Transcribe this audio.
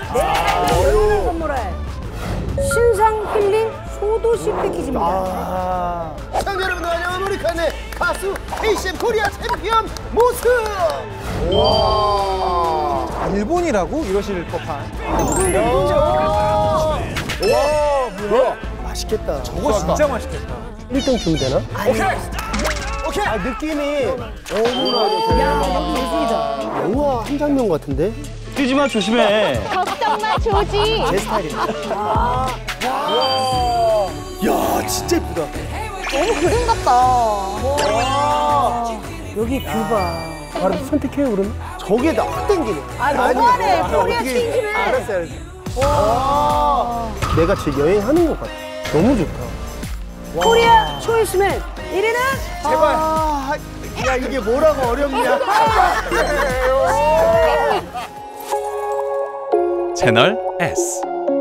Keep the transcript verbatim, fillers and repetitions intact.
여러분을 선물할 신상 힐링 소도시 패키지입니다. 아 시청자 여러분들 안녕하세요. 우리칸의 가수 에이씨엠 코리아 챔피언 모습. 와 아, 일본이라고? 이러실 법한. 와 뭐야 맛있겠다. 저거 진짜 맛있겠다. 일 등 주면 되나? 오케이! 오케이! 아 느낌이 너무나 야, 너무 예술이다. 영화 한 장면 같은데? 뛰지 마, 조심해. 걱정 마, 조지. 제 스타일입니다. 야 진짜 예쁘다. 너무 그림 같다. 여기 뷰 봐. 바로 선택해요 그러면? 저게 나 확 땡기네. 아, 너무하네. 아니, 코리아 어떻게- 킹이네. 알았어 알았어. 와 내가 진짜 여행하는 것 같아. 너무 좋다. 코리아 초이스맨 일 위는 제발. 아, 야 이게 뭐라고 어렵냐? 채널 에스.